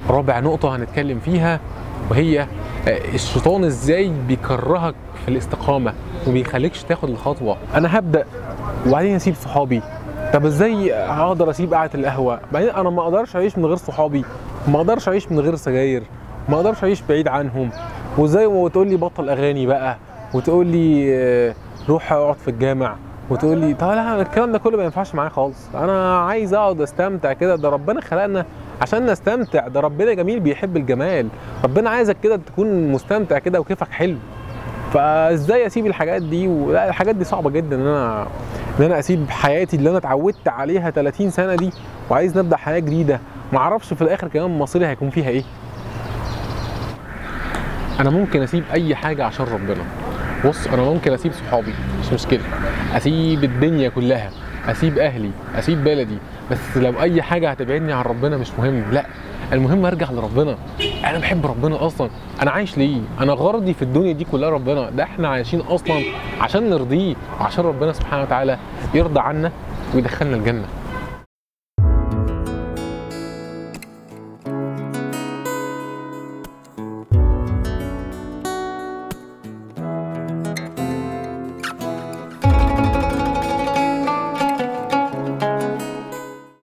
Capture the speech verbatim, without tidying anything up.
رابع نقطة هنتكلم فيها وهي الشيطان ازاي بيكرهك في الاستقامة وبيخليكش تاخد الخطوة. انا هبدأ وبعدين اسيب صحابي، طب ازاي هقدر اسيب قعدة القهوة؟ بعدين انا ما اقدرش اعيش من غير صحابي، ما اقدرش اعيش من غير سجاير، ما اقدرش اعيش بعيد عنهم. وزي ما تقول لي بطل اغاني بقى، وتقول لي روح اقعد في الجامع، وتقول لي طب لا الكلام ده كله ما ينفعش معايا خالص. انا عايز اقعد استمتع كده، ده ربنا خلقنا عشان نستمتع، ده ربنا جميل بيحب الجمال، ربنا عايزك كده تكون مستمتع كده وكيفك حلو. فازاي اسيب الحاجات دي؟ ولا الحاجات دي صعبه جدا، ان انا ان انا اسيب حياتي اللي انا اتعودت عليها ثلاثين سنه دي وعايز نبدا حياه جديده، ما اعرفش في الاخر كمان مصيري هيكون فيها ايه. انا ممكن اسيب اي حاجه عشان ربنا. بص انا ممكن اسيب صحابي مش مشكله، اسيب الدنيا كلها، اسيب اهلي، اسيب بلدي، بس لو اي حاجه هتبعدني عن ربنا مش مهم. لا، المهم ارجع لربنا. انا بحب ربنا اصلا، انا عايش ليه؟ انا غرضي في الدنيا دي كلها ربنا، ده احنا عايشين اصلا عشان نرضيه وعشان ربنا سبحانه وتعالى يرضى عنا ويدخلنا الجنه.